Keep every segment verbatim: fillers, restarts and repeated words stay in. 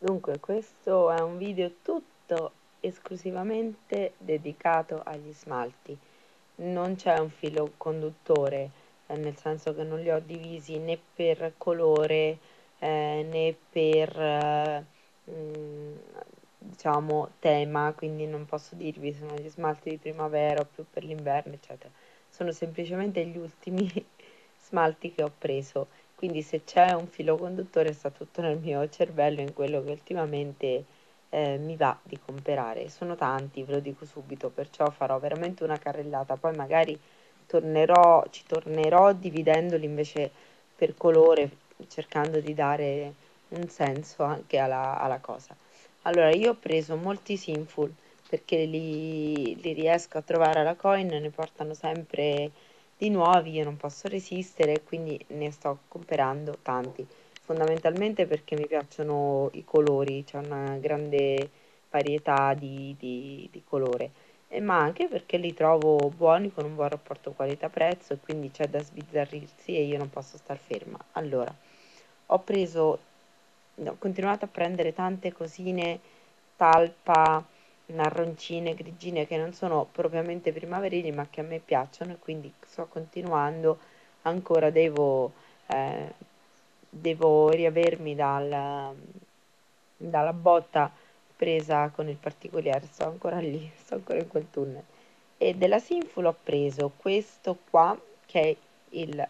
Dunque, questo è un video tutto esclusivamente dedicato agli smalti. Non c'è un filo conduttore, eh, nel senso che non li ho divisi né per colore eh, né per eh, mm, diciamo tema, quindi non posso dirvi sono gli smalti di primavera o più per l'inverno, eccetera. Sono semplicemente gli ultimi smalti che ho preso. Quindi se c'è un filo conduttore sta tutto nel mio cervello, in quello che ultimamente eh, mi va di comprare. Sono tanti, ve lo dico subito, perciò farò veramente una carrellata. Poi magari tornerò, ci tornerò dividendoli invece per colore, cercando di dare un senso anche alla, alla cosa. Allora, io ho preso molti Sinful perché li, li riesco a trovare alla Coin, ne portano sempre di nuovi, io non posso resistere, quindi ne sto comprando tanti, fondamentalmente perché mi piacciono i colori, c'è una grande varietà di, di, di colore, e ma anche perché li trovo buoni con un buon rapporto qualità-prezzo e quindi c'è da sbizzarrirsi e io non posso star ferma. Allora, ho preso, no, ho continuato a prendere tante cosine, talpa, marroncine, grigine che non sono propriamente primaverili ma che a me piacciono e quindi sto continuando, ancora devo, eh, devo riavermi dal, dalla botta presa con il particolare, sto ancora lì, sto ancora in quel tunnel. E della Sinful ho preso questo qua che è il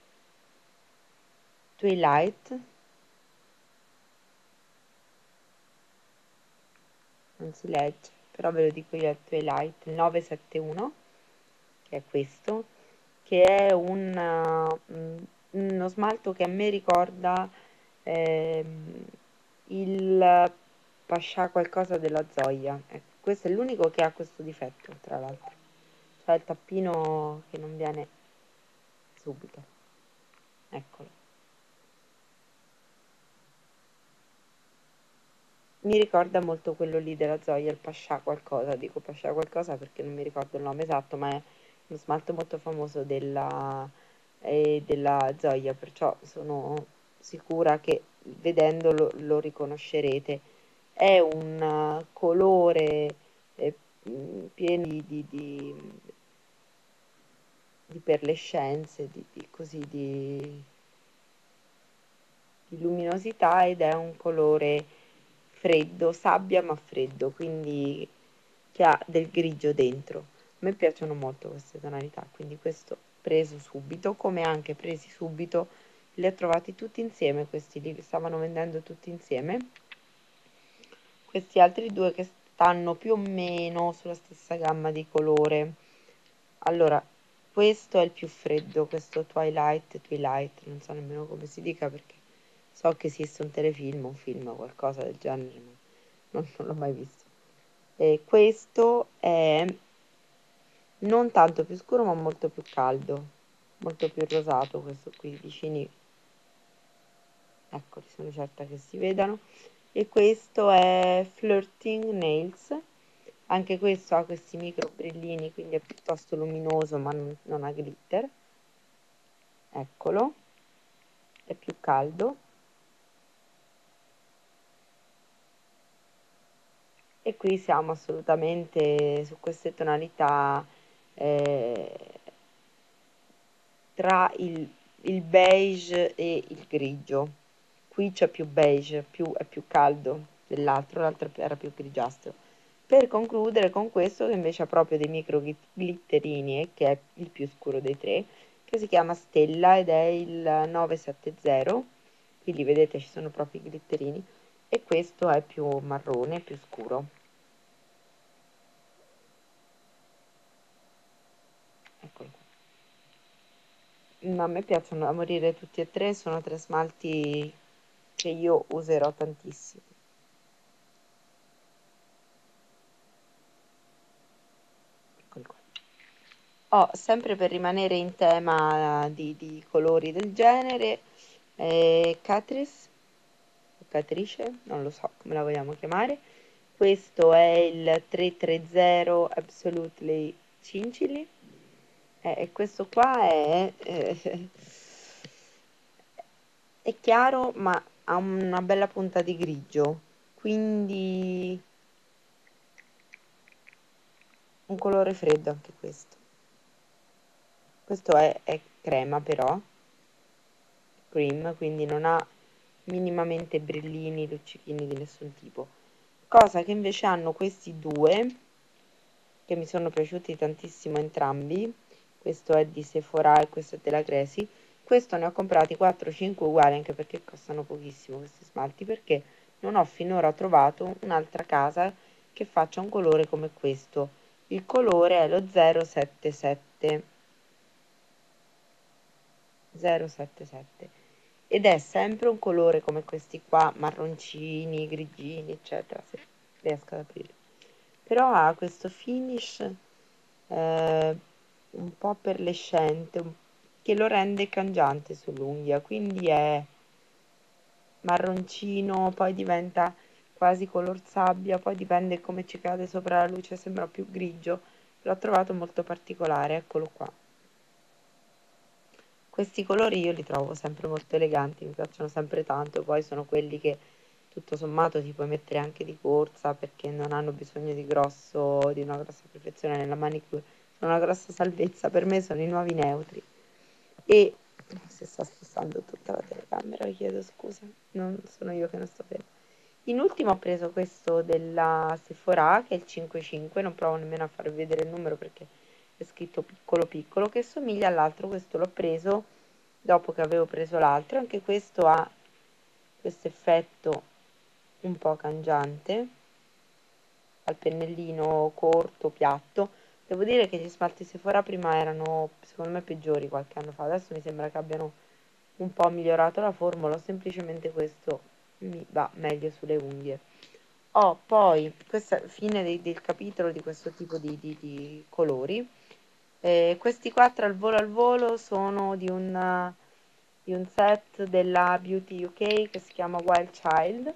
Twilight, non si legge, però ve lo dico io, il Twilight, il novecentosettantuno, che è questo, che è un, uh, uno smalto che a me ricorda ehm, il Pascià qualcosa della Zoya. Ecco, questo è l'unico che ha questo difetto, tra l'altro. Cioè il tappino che non viene subito. Eccolo. Mi ricorda molto quello lì della Zoya, il Pascià qualcosa, dico Pascià qualcosa perché non mi ricordo il nome esatto, ma è uno smalto molto famoso della, eh, della Zoya, perciò sono sicura che vedendolo lo riconoscerete. È un uh, colore eh, mh, pieno di, di, di, di perlescenze, di, di così di di luminosità ed è un colore freddo, sabbia ma freddo, quindi che ha del grigio dentro. A me piacciono molto queste tonalità, quindi questo preso subito, come anche presi subito, li ho trovati tutti insieme, questi li stavano vendendo tutti insieme. Questi altri due che stanno più o meno sulla stessa gamma di colore. Allora, questo è il più freddo, questo Twilight, Twilight, non so nemmeno come si dica perché so che esiste un telefilm, un film, qualcosa del genere, ma non, non l'ho mai visto. E questo è non tanto più scuro, ma molto più caldo, molto più rosato, questo qui vicini, eccoli, sono certa che si vedano. E questo è Flirting Nails, anche questo ha questi micro brillini, quindi è piuttosto luminoso, ma non, non ha glitter. Eccolo, è più caldo. E qui siamo assolutamente su queste tonalità eh, tra il, il beige e il grigio. Qui c'è più beige, più, è più caldo dell'altro, l'altro era più grigiastro. Per concludere con questo che invece ha proprio dei micro glitterini e che è il più scuro dei tre, che si chiama Stella ed è il novecentosettanta, quindi vedete ci sono proprio i glitterini, e questo è più marrone, più scuro. Eccolo qua. Ma a me piacciono da morire tutti e tre, sono tre smalti che io userò tantissimo. Eccoli qua. Ho, sempre per rimanere in tema di, di colori del genere, eh, Catrice, o Catrice, non lo so come la vogliamo chiamare. Questo è il trecentotrenta Absolutely Cincilli. Eh, e questo qua è, eh, è chiaro, ma ha una bella punta di grigio. quindi un colore freddo anche questo. Questo è, è crema però, cream, quindi non ha minimamente brillini, luccichini di nessun tipo. Cosa che invece hanno questi due, che mi sono piaciuti tantissimo entrambi, questo è di Sephora e questo è della Cresi. Questo ne ho comprati quattro cinque uguali, anche perché costano pochissimo questi smalti, perché non ho finora trovato un'altra casa che faccia un colore come questo. Il colore è lo zero sette sette zero sette sette ed è sempre un colore come questi qua, marroncini, grigini, eccetera, se riesco ad aprire. Però ha questo finish eh, un po' perlescente, un- che lo rende cangiante sull'unghia, quindi è marroncino, poi diventa quasi color sabbia, poi dipende come ci cade sopra la luce, sembra più grigio. L'ho trovato molto particolare, eccolo qua. Questi colori io li trovo sempre molto eleganti, mi piacciono sempre tanto, poi sono quelli che tutto sommato ti puoi mettere anche di corsa perché non hanno bisogno di grosso, di una grossa perfezione nella manicure, sono una grossa salvezza, per me sono i nuovi neutri. E si sta spostando tutta la telecamera, vi chiedo scusa, non sono io che non sto ferma. In ultimo ho preso questo della Sephora, che è il cinque cinque, non provo nemmeno a farvi vedere il numero perché è scritto piccolo piccolo, che somiglia all'altro. Questo l'ho preso dopo che avevo preso l'altro, anche questo ha questo effetto un po' cangiante, al pennellino corto, piatto. Devo dire che gli smalti Sephora prima erano, secondo me, peggiori qualche anno fa, adesso mi sembra che abbiano un po' migliorato la formula, semplicemente questo mi va meglio sulle unghie. Ho poi, questa è fine dei- del capitolo di questo tipo di, di- di colori. Eh, questi quattro al volo al volo sono di un, di un set della Beauty U K che si chiama Wild Child.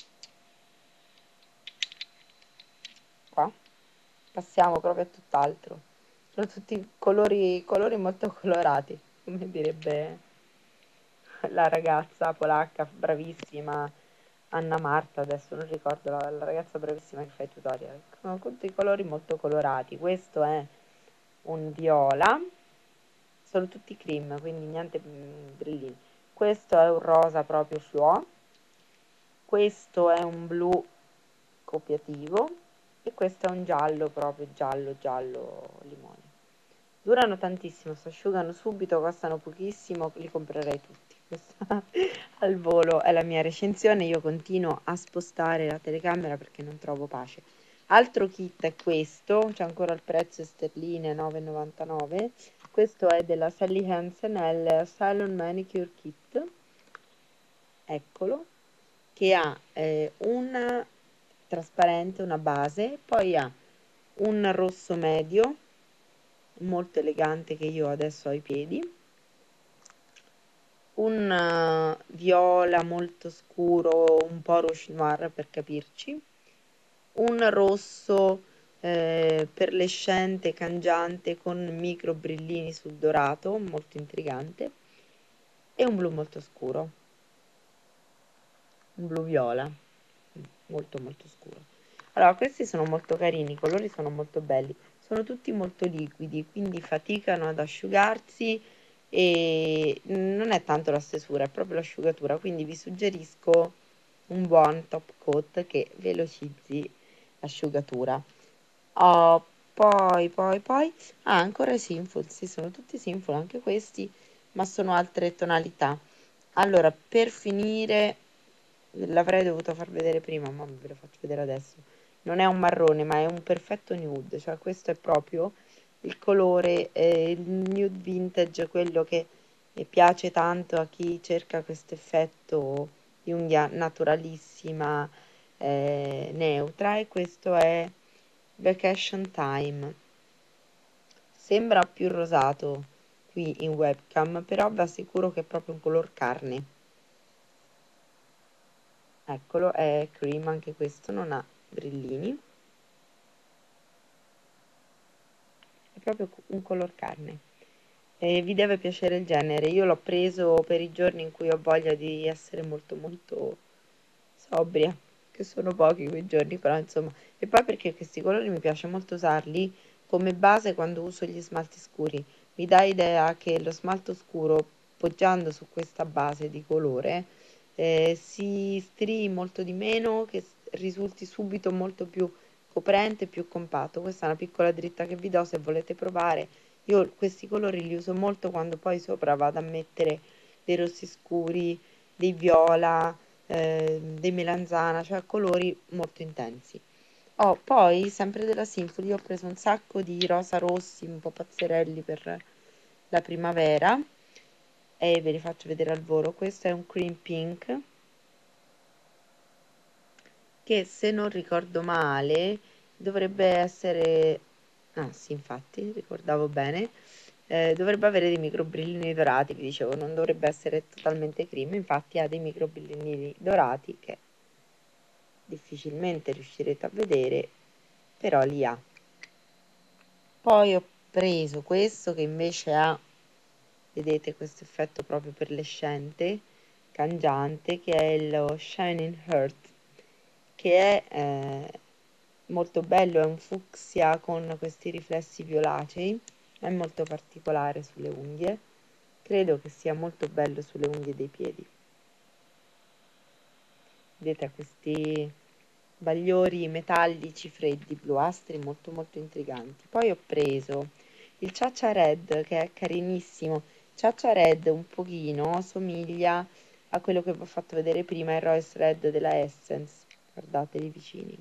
Qua passiamo proprio a tutt'altro. Sono tutti colori, colori molto colorati, come direbbe la ragazza polacca bravissima, Anna Marta, adesso non ricordo la, la ragazza bravissima che fa i tutorial. Sono tutti colori molto colorati. Questo è un viola, sono tutti cream, quindi niente mm, brillini. Questo è un rosa proprio fluo, questo è un blu copiativo e questo è un giallo proprio giallo giallo limone. Durano tantissimo, si asciugano subito, costano pochissimo, li comprerei tutti. Questa al volo è la mia recensione, io continuo a spostare la telecamera perché non trovo pace. Altro kit è questo, c'è ancora il prezzo in sterline nove e novantanove. Questo è della Sally Hansen, è il Salon Manicure Kit, eccolo, che ha eh, un trasparente, una base, poi ha un rosso medio molto elegante che io adesso ho ai piedi, un eh, viola molto scuro, un po' rouge noir per capirci, un rosso eh, perlescente, cangiante con micro brillini sul dorato, molto intrigante, e un blu molto scuro, un blu viola, molto molto scuro. Allora, questi sono molto carini, i colori sono molto belli, sono tutti molto liquidi, quindi faticano ad asciugarsi e non è tanto la stesura, è proprio l'asciugatura, quindi vi suggerisco un buon top coat che velocizzi l'asciugatura. Oh, poi, poi, poi, ah, ancora i Sinful, sì, sono tutti Sinful, anche questi, ma sono altre tonalità. Allora, per finire, l'avrei dovuto far vedere prima, ma ve lo faccio vedere adesso. Non è un marrone, ma è un perfetto nude, cioè questo è proprio il colore, eh, il nude vintage, quello che piace tanto a chi cerca questo effetto di unghia naturalissima, eh, neutra, e questo è Vacation Time. Sembra più rosato qui in webcam, però vi assicuro che è proprio un color carne. Eccolo, è cream anche questo, non ha brillini, è proprio un color carne. E vi deve piacere il genere. Io l'ho preso per i giorni in cui ho voglia di essere molto molto sobria. che sono pochi quei giorni, però insomma. E poi perché questi colori mi piace molto usarli come base quando uso gli smalti scuri. Mi dà idea che lo smalto scuro, poggiando su questa base di colore, eh, si strii molto di meno, che s- risulti subito molto più coprente, più compatto. Questa è una piccola dritta che vi do se volete provare. Io questi colori li uso molto quando poi sopra vado a mettere dei rossi scuri, dei viola, eh, dei melanzana, cioè colori molto intensi. Oh, poi, sempre della Sinful, ho preso un sacco di rosa rossi, un po' pazzerelli per la primavera e ve li faccio vedere al volo. Questo è un cream pink che, se non ricordo male, dovrebbe essere... Ah, sì, infatti, ricordavo bene. Eh, dovrebbe avere dei microbrillini dorati, vi dicevo, non dovrebbe essere totalmente cream, infatti ha dei microbrillini dorati che difficilmente riuscirete a vedere, però li ha. Poi ho preso questo che invece ha, vedete, questo effetto proprio perlescente, cangiante, che è lo Shining Heart, che è eh, molto bello, è un fucsia con questi riflessi violacei, è molto particolare sulle unghie, credo che sia molto bello sulle unghie dei piedi. Vedete, ha questi bagliori metallici freddi bluastri molto molto intriganti. Poi ho preso il Chacha Red, che è carinissimo. Chacha Red un pochino somiglia a quello che vi ho fatto vedere prima, il Royce Red della Essence. Guardateli vicini.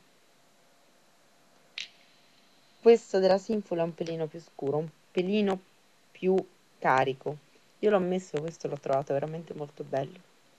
Questo della Sinful è un pelino più scuro, un pelino più carico. Io l'ho messo, questo l'ho trovato veramente molto bello.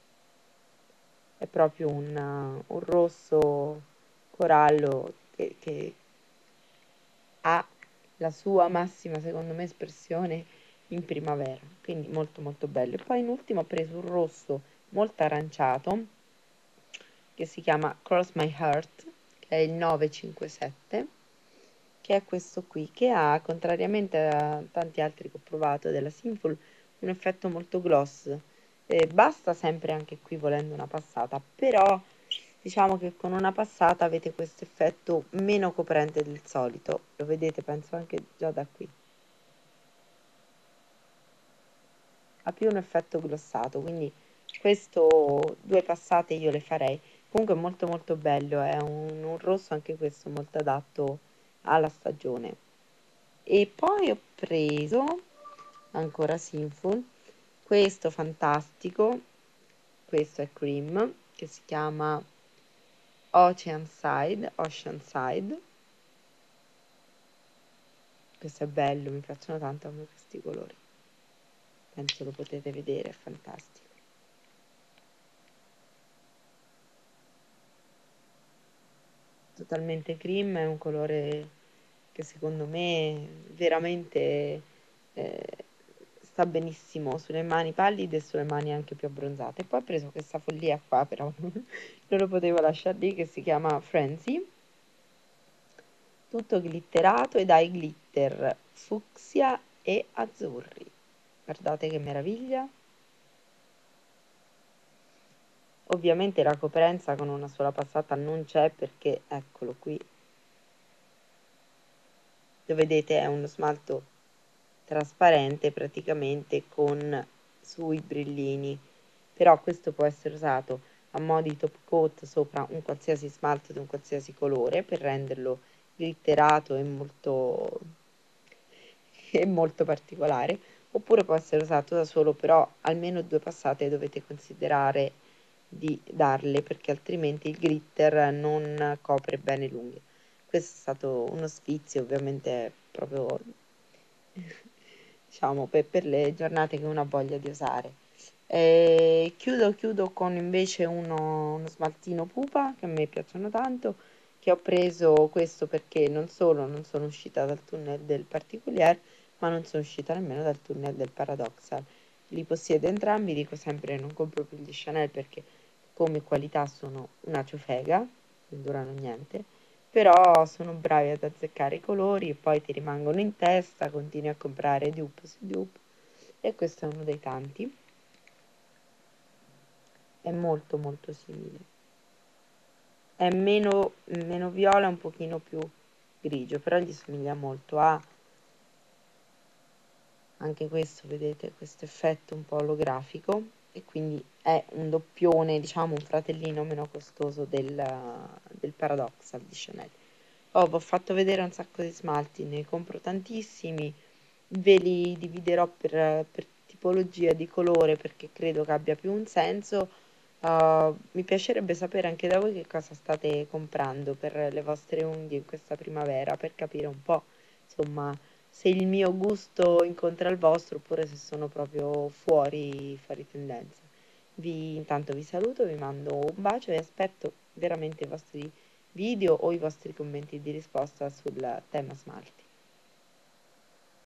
È proprio un, un rosso corallo che, che ha la sua massima, secondo me, espressione in primavera, quindi molto molto bello. E poi in ultimo ho preso un rosso molto aranciato che si chiama Cross My Heart, che è il nove cinque sette, che è questo qui, che ha, contrariamente a tanti altri che ho provato della Sinful, un effetto molto gloss. Eh, basta sempre anche qui volendo una passata, però diciamo che con una passata avete questo effetto meno coprente del solito, lo vedete penso anche già da qui. Ha più un effetto glossato, quindi questo due passate io le farei. Comunque è molto molto bello, è un, un rosso anche questo molto adatto alla stagione. E poi ho preso ancora Sinful questo fantastico, questo è cream, che si chiama Oceanside, Oceanside. Questo è bello, mi piacciono tanto a me questi colori, penso lo potete vedere, è fantastico. Totalmente cream, è un colore che secondo me veramente eh, sta benissimo sulle mani pallide e sulle mani anche più abbronzate. E poi ho preso questa follia qua, però non, non lo potevo lasciare lì, che si chiama Frenzy, tutto glitterato ed ha i glitter fucsia e azzurri. Guardate che meraviglia. Ovviamente la coprenza con una sola passata non c'è perché, eccolo qui, lo vedete, è uno smalto trasparente praticamente con sui brillini, però questo può essere usato a mo' di top coat sopra un qualsiasi smalto di un qualsiasi colore per renderlo glitterato e molto, e molto particolare, oppure può essere usato da solo, però almeno due passate dovete considerare di darle perché altrimenti il glitter non copre bene l'unghia. Questo è stato uno sfizio, ovviamente proprio diciamo per, per le giornate che uno ha voglia di usare. E chiudo, chiudo con invece uno, uno smaltino pupa che a me piacciono tanto, che ho preso questo perché non solo non sono uscita dal tunnel del particulier, ma non sono uscita nemmeno dal tunnel del paradoxal. Li possiedo entrambi, dico sempre non compro più gli Chanel perché come qualità sono una ciofega, non durano niente, però sono bravi ad azzeccare i colori e poi ti rimangono in testa, continui a comprare dupe su dupe e questo è uno dei tanti, è molto molto simile, è meno, meno viola, un pochino più grigio, però gli somiglia molto a anche questo, vedete, questo effetto un po' olografico, e quindi è un doppione, diciamo un fratellino meno costoso del, del Paradoxal di Chanel. Oh, vi ho fatto vedere un sacco di smalti, ne compro tantissimi, ve li dividerò per, per tipologia di colore perché credo che abbia più un senso. Uh, mi piacerebbe sapere anche da voi che cosa state comprando per le vostre unghie in questa primavera, per capire un po', insomma, se il mio gusto incontra il vostro oppure se sono proprio fuori, fuori tendenza. Vi, intanto vi saluto, vi mando un bacio e aspetto veramente i vostri video o i vostri commenti di risposta sul tema smalti.